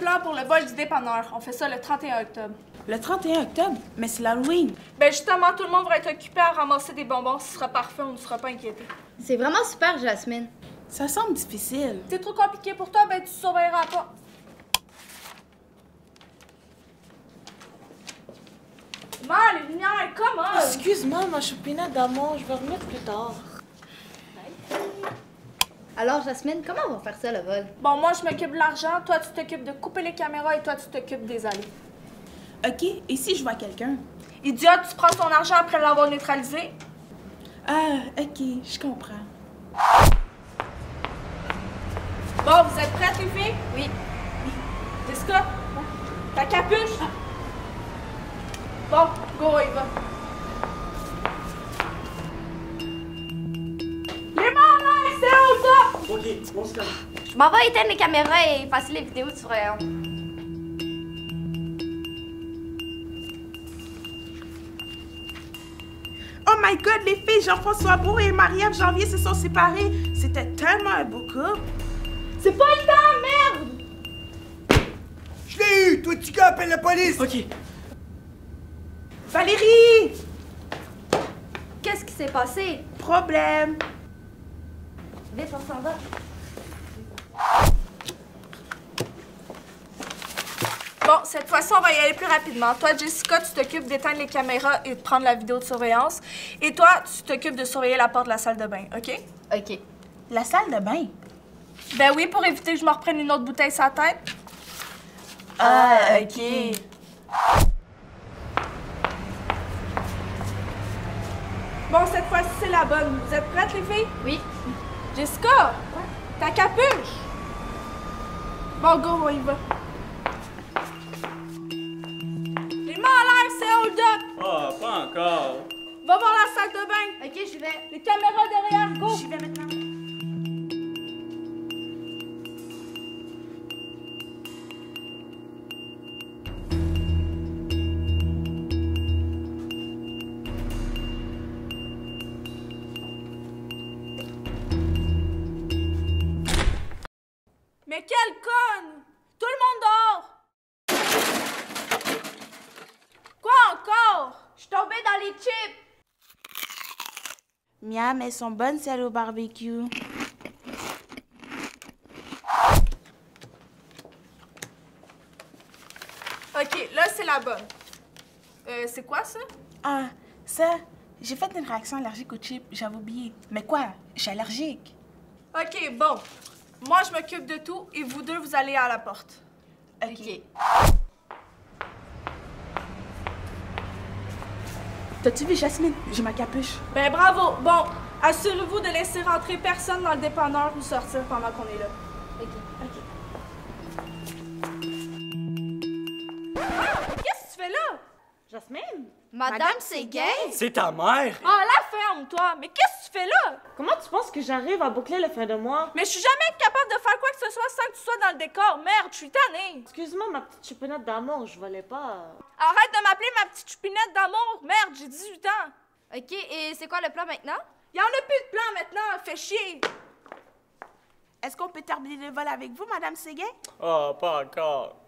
plan pour le vol du dépanneur. On fait ça le 31 octobre. Le 31 octobre? Mais c'est l'Halloween. Ben justement, tout le monde va être occupé à ramasser des bonbons. Ce sera parfait, on ne sera pas inquiété. C'est vraiment super, Jasmine. Ça semble difficile. C'est trop compliqué pour toi, ben tu surveilleras pas. Les lumières, comment? Excuse-moi, ma choupinette d'amour, je vais remettre plus tard. Alors, Jasmine, comment on va faire ça, le vol? Bon, moi, je m'occupe de l'argent, toi, tu t'occupes de couper les caméras et toi, tu t'occupes des allées. OK, et si je vois quelqu'un? Idiote, tu prends son argent après l'avoir neutralisé? Ah, OK, je comprends. Bon, vous êtes prêtes, les filles? Oui. Jessica? Ta capuche? Bon, go, on y va. Les mains en l'air, c'est au top! Ok, on se calme. Je m'en vais éteindre les caméras et passer les vidéos de surveillance. Oh my God, les filles, Jean-François Bourg et Marie-Ève Janvier se sont séparés. C'était tellement un beau couple. C'est pas le temps, merde! Je l'ai eu! Toi, tu gars, appelle la police! Ok. Valérie! Qu'est-ce qui s'est passé? Problème. Vite, on s'en va. Bon, cette fois-ci, on va y aller plus rapidement. Toi, Jessica, tu t'occupes d'éteindre les caméras et de prendre la vidéo de surveillance. Et toi, tu t'occupes de surveiller la porte de la salle de bain, OK? OK. La salle de bain? Ben oui, pour éviter que je me reprenne une autre bouteille sur la tête. Ah, OK. Bon, cette fois-ci, c'est la bonne. Vous êtes prêtes, les filles? Oui. Jessica! Ta capuche! Bon, go, on y va. Les mains en l'air, c'est hold up! Ah, pas encore. Va voir la salle de bain. OK, j'y vais. Les caméras derrière, go! J'y vais maintenant. Mais quelle conne! Tout le monde dehors! Quoi encore? Je suis tombée dans les chips! Miam, elles sont bonnes celles au barbecue. OK, là, c'est la bonne. C'est quoi, ça? Ah, ça, j'ai fait une réaction allergique aux chips, j'avais oublié. Mais quoi? Je suis allergique. OK, bon. Moi, je m'occupe de tout et vous deux, vous allez à la porte. OK. T'as-tu vu, Jasmine? J'ai ma capuche. Ben, bravo! Bon, assurez-vous de laisser rentrer personne dans le dépanneur ou sortir pendant qu'on est là. OK. Qu'est-ce que tu fais là? Jasmine? Madame, c'est gay? C'est ta mère! Ah, la ferme, toi! Mais qu'est-ce que tu fais là? Comment tu penses que j'arrive à boucler le fin de mois? Mais je suis jamais capable de faire quoi que ce soit sans que tu sois dans le décor. Merde, je suis tannée. Excuse-moi, ma petite choupinette d'amour, je volais pas. Arrête de m'appeler ma petite choupinette d'amour. Merde, j'ai 18 ans. OK, et c'est quoi le plan maintenant? Y en a plus de plan maintenant, fais chier. Est-ce qu'on peut terminer le vol avec vous, Madame Séguin? Ah, pas encore.